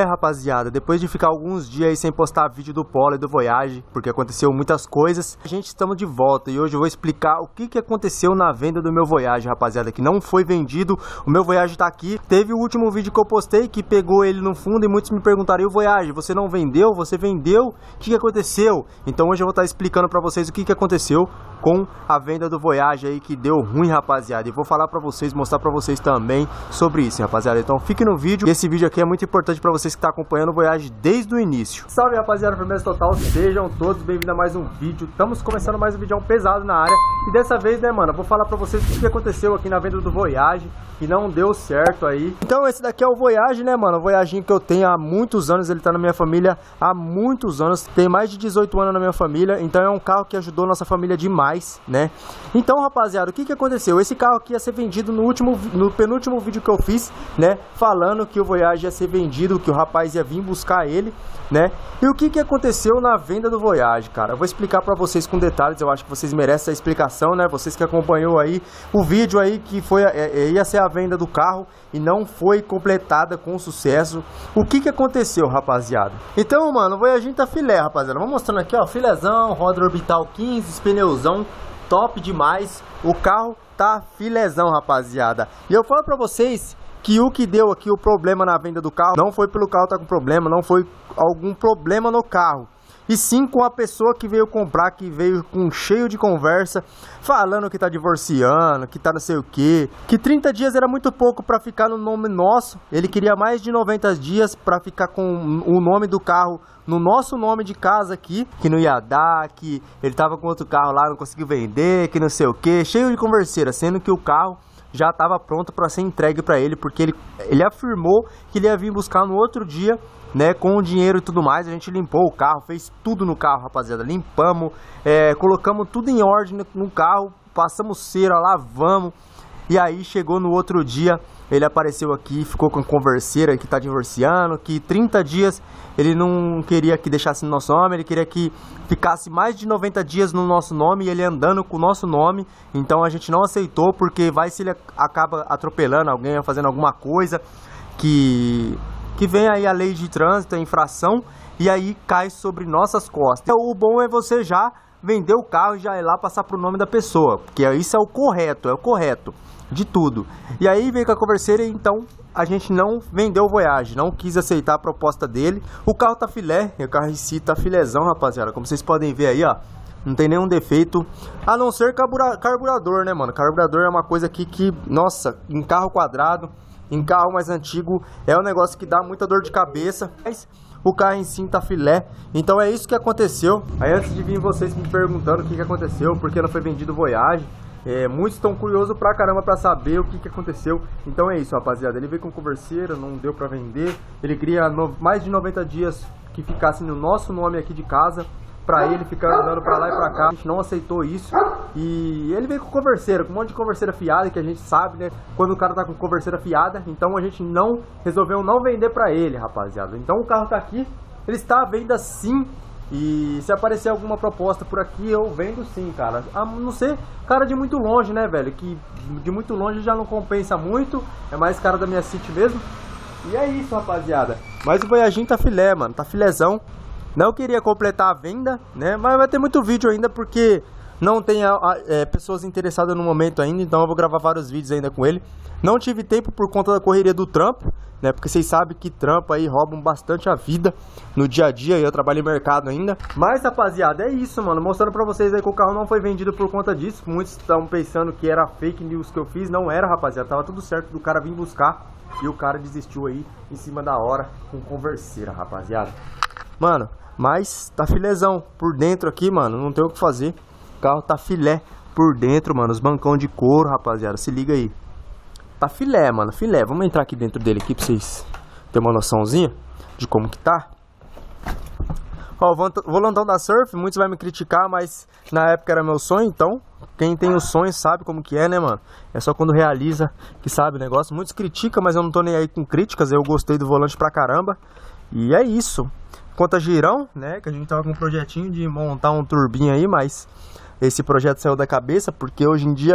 rapaziada, depois de ficar alguns dias aí sem postar vídeo do Polo e do Voyage, porque aconteceu muitas coisas, a gente estamos de volta e hoje eu vou explicar o que aconteceu na venda do meu Voyage, rapaziada, que não foi vendido. O meu Voyage tá aqui. Teve o último vídeo que eu postei que pegou ele no fundo e muitos me perguntaram: e o Voyage, você não vendeu? Você vendeu? O que aconteceu? Então hoje eu vou estar explicando pra vocês o que aconteceu com a venda do Voyage aí, que deu ruim, rapaziada, e vou falar pra vocês, mostrar pra vocês também sobre isso, rapaziada. Então fique no vídeo, esse vídeo aqui é muito importante pra vocês que estão acompanhando o Voyage desde o início. Salve, rapaziada, firmeza total, sejam todos bem-vindos a mais um vídeo. Estamos começando mais um vídeo pesado na área, e dessa vez, né, mano, eu vou falar pra vocês o que aconteceu aqui na venda do Voyage, que não deu certo aí. Então esse daqui é o Voyage, né, mano, o Voyaginho que eu tenho há muitos anos, ele tá na minha família há muitos anos, tem mais de 18 anos na minha família, então é um carro que ajudou nossa família demais, né? Então, rapaziada, o que aconteceu? Esse carro aqui ia ser vendido no penúltimo vídeo que eu fiz, né, falando que o Voyage ia ser vendido, que o rapaz ia vir buscar ele, né? E o que aconteceu na venda do Voyage, cara? Eu vou explicar pra vocês com detalhes, eu acho que vocês merecem essa explicação, né? Vocês que acompanhou aí o vídeo aí que foi, ia ser a venda do carro e não foi completada com sucesso. O que aconteceu, rapaziada? Então, mano, o Voyaginho tá filé, rapaziada. Vamos mostrando aqui, ó, filézão, roda orbital 15, pneuzão, top demais. O carro tá filézão, rapaziada. E eu falo pra vocês que o que deu aqui o problema na venda do carro não foi pelo carro tá com problema, não foi algum problema no carro, e sim com a pessoa que veio comprar, que veio com cheio de conversa, falando que tá divorciando, que tá não sei o que 30 dias era muito pouco para ficar no nome nosso. Ele queria mais de 90 dias para ficar com o nome do carro no nosso nome de casa aqui, que não ia dar, que ele tava com outro carro lá, não conseguiu vender, que não sei o que, cheio de converseira, sendo que o carro já estava pronto para ser entregue para ele, porque ele afirmou que ele ia vir buscar no outro dia, né, com o dinheiro e tudo mais. A gente limpou o carro, fez tudo no carro, rapaziada, limpamos, colocamos tudo em ordem no carro, passamos cera, lavamos, e aí chegou no outro dia, ele apareceu aqui, ficou com a converseira que tá divorciando, que 30 dias ele não queria que deixasse no nosso nome, ele queria que ficasse mais de 90 dias no nosso nome, e ele andando com o nosso nome. Então a gente não aceitou, porque vai se ele acaba atropelando alguém, fazendo alguma coisa que vem aí a lei de trânsito, a infração, e aí cai sobre nossas costas. Então, o bom é você já vender o carro e já ir lá passar pro nome da pessoa, porque isso é o correto de tudo. E aí veio com a converseira, então a gente não vendeu o Voyage, não quis aceitar a proposta dele. O carro tá filé, o carro em si tá filézão, rapaziada, como vocês podem ver aí, ó, não tem nenhum defeito, a não ser carburador, né, mano? Carburador é uma coisa aqui que, nossa, em carro quadrado, em carro mais antigo, é um negócio que dá muita dor de cabeça, mas o carro em si tá filé. Então é isso que aconteceu. Aí antes de vir vocês me perguntando o que aconteceu, por que não foi vendido o Voyage, muitos estão curiosos pra caramba pra saber o que aconteceu. Então é isso, rapaziada, ele veio com converseira, não deu pra vender. Ele queria mais de 90 dias que ficasse no nosso nome aqui de casa, pra ele ficar andando pra lá e pra cá. A gente não aceitou isso, e ele veio com converseira, com um monte de converseira fiada, que a gente sabe, né, quando o cara tá com converseira fiada. Então a gente resolveu não vender pra ele, rapaziada. Então o carro tá aqui, ele está à venda sim, e se aparecer alguma proposta por aqui, eu vendo sim, cara. A não ser cara de muito longe, né, velho, que de muito longe já não compensa muito, é mais cara da minha City mesmo. E é isso, rapaziada. Mas o Voyaginho tá filé, mano, tá filézão. Não queria completar a venda, né, mas vai ter muito vídeo ainda, porque não tem pessoas interessadas no momento ainda. Então eu vou gravar vários vídeos ainda com ele. Não tive tempo por conta da correria do trampo, né, porque vocês sabem que trampo aí roubam bastante a vida no dia a dia, e eu trabalho em mercado ainda. Mas, rapaziada, é isso, mano, mostrando pra vocês aí que o carro não foi vendido por conta disso. Muitos estão pensando que era fake news que eu fiz, não era, rapaziada, tava tudo certo do cara vir buscar, e o cara desistiu aí em cima da hora com converseira, rapaziada. Mano, mas tá filézão por dentro aqui, mano, não tem o que fazer. O carro tá filé por dentro, mano, os bancão de couro, rapaziada, se liga aí. Tá filé, mano, filé. Vamos entrar aqui dentro dele aqui pra vocês terem uma noçãozinha de como que tá. Ó, o volantão da Surf, muitos vão me criticar, mas na época era meu sonho, então quem tem o sonho sabe como que é, né, mano? É só quando realiza que sabe o negócio. Muitos criticam, mas eu não tô nem aí com críticas, eu gostei do volante pra caramba. E é isso. Quanto a girão, né, que a gente tava com um projetinho de montar um turbinho aí, mas esse projeto saiu da cabeça, porque hoje em dia, pra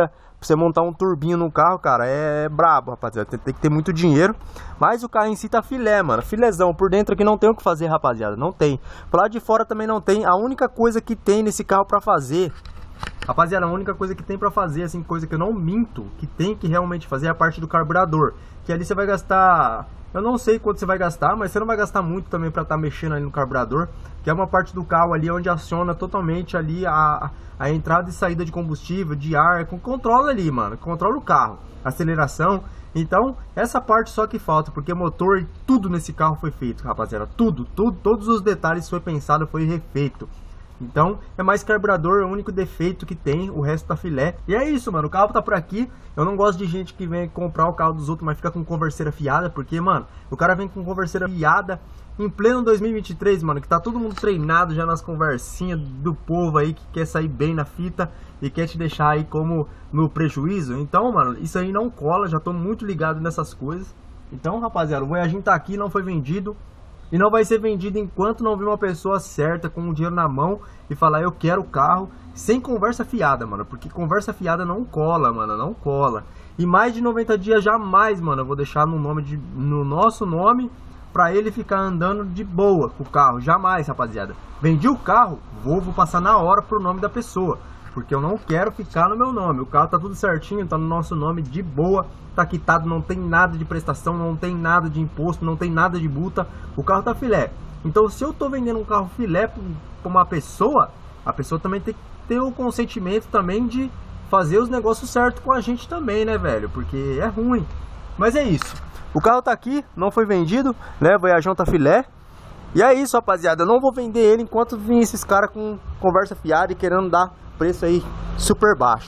você montar um turbinho no carro, cara, é brabo, rapaziada. Tem que ter muito dinheiro. Mas o carro em si tá filé, mano. Filézão. Por dentro aqui não tem o que fazer, rapaziada. Não tem. Pro lado de fora também não tem. A única coisa que tem nesse carro pra fazer, rapaziada, a única coisa que tem pra fazer, assim, coisa que eu não minto, que tem que realmente fazer é a parte do carburador. Que ali você vai gastar... Eu não sei quanto você vai gastar, mas você não vai gastar muito também pra estar mexendo ali no carburador. Que é uma parte do carro ali onde aciona totalmente ali a entrada e saída de combustível, de ar. Controla ali, mano. Controla o carro. Aceleração. Então, essa parte só que falta. Porque motor e tudo nesse carro foi feito, rapaziada. Tudo. Todos os detalhes foi pensado, foi refeito. Então, é mais carburador, é o único defeito que tem, o resto tá filé. E é isso, mano, o carro tá por aqui. Eu não gosto de gente que vem comprar o carro dos outros, mas fica com converseira fiada. Porque, mano, o cara vem com converseira fiada em pleno 2023, mano, que tá todo mundo treinado já nas conversinhas do povo aí, que quer sair bem na fita e quer te deixar aí como no prejuízo. Então, mano, isso aí não cola, já tô muito ligado nessas coisas. Então, rapaziada, o Voyaginho tá aqui, não foi vendido. E não vai ser vendido enquanto não vir uma pessoa certa com o dinheiro na mão e falar eu quero o carro, sem conversa fiada, mano. Porque conversa fiada não cola, mano, não cola. E mais de 90 dias jamais, mano, eu vou deixar no nosso nome pra ele ficar andando de boa com o carro. Jamais, rapaziada. Vendi o carro, vou passar na hora pro nome da pessoa. Porque eu não quero ficar no meu nome. O carro tá tudo certinho, tá no nosso nome de boa. Tá quitado, não tem nada de prestação, não tem nada de imposto, não tem nada de multa. O carro tá filé. Então se eu tô vendendo um carro filé pra uma pessoa, a pessoa também tem que ter o consentimento também de fazer os negócios certos com a gente também, né, velho? Porque é ruim. Mas é isso. O carro tá aqui, não foi vendido, né? Voyageão tá filé. E é isso, rapaziada. Eu não vou vender ele enquanto vir esses caras com conversa fiada e querendo dar preço aí super baixo.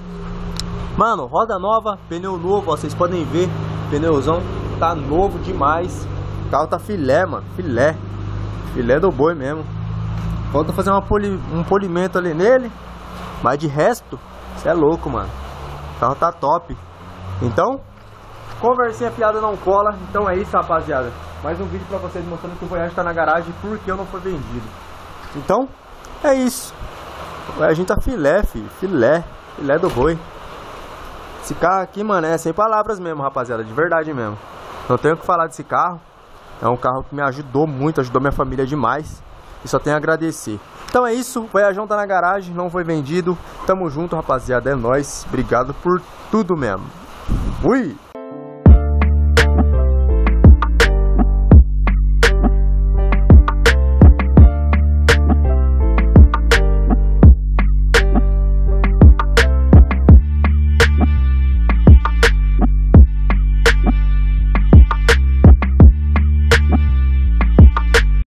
Mano, roda nova, pneu novo, ó, vocês podem ver, pneuzão tá novo demais. O carro tá filé, mano, filé do boi mesmo. Falta fazer um polimento ali nele, mas de resto, cê é louco, mano. O carro tá top. Então, conversinha fiada não cola. Então é isso, rapaziada. Mais um vídeo pra vocês mostrando que o Voyage tá na garagem porque eu não foi vendido. Então, é isso. A gente tá filé, filho. Filé do boi. Esse carro aqui, mano, é sem palavras mesmo, rapaziada. De verdade mesmo. Não tenho o que falar desse carro. É um carro que me ajudou muito, ajudou minha família demais. E só tenho a agradecer. Então é isso. O Voyageão tá na garagem, não foi vendido. Tamo junto, rapaziada. É nóis. Obrigado por tudo mesmo. Fui!